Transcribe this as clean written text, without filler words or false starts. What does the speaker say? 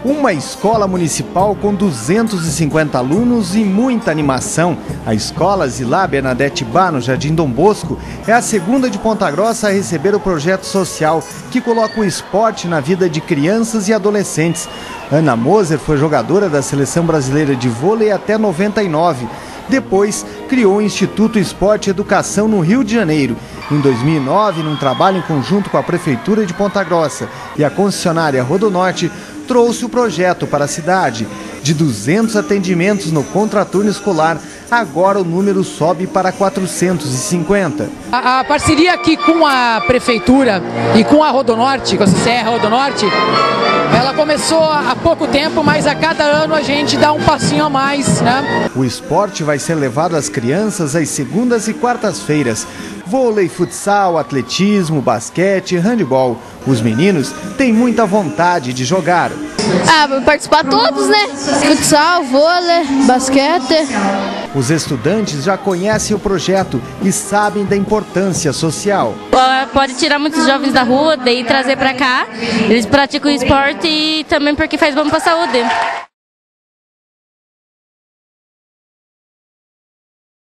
Uma escola municipal com 250 alunos e muita animação. A escola Zilá Bernadette Bá, no Jardim Dom Bosco, é a segunda de Ponta Grossa a receber o projeto social que coloca o esporte na vida de crianças e adolescentes. Ana Moser foi jogadora da Seleção Brasileira de Vôlei até 99. Depois, criou o Instituto Esporte e Educação no Rio de Janeiro. Em 2009, num trabalho em conjunto com a Prefeitura de Ponta Grossa e a concessionária Rodonorte, trouxe o projeto para a cidade. De 200 atendimentos no contraturno escolar, agora o número sobe para 450. A parceria aqui com a Prefeitura e com a Rodonorte, com a CCR Rodonorte, ela começou há pouco tempo, mas a cada ano a gente dá um passinho a mais, né? O esporte vai ser levado às crianças às segundas e quartas-feiras. Vôlei, futsal, atletismo, basquete, handebol. Os meninos têm muita vontade de jogar. Participar todos, né? Futsal, vôlei, basquete. Os estudantes já conhecem o projeto e sabem da importância social. Pode tirar muitos jovens da rua e trazer para cá. Eles praticam esporte e também porque faz bom para a saúde.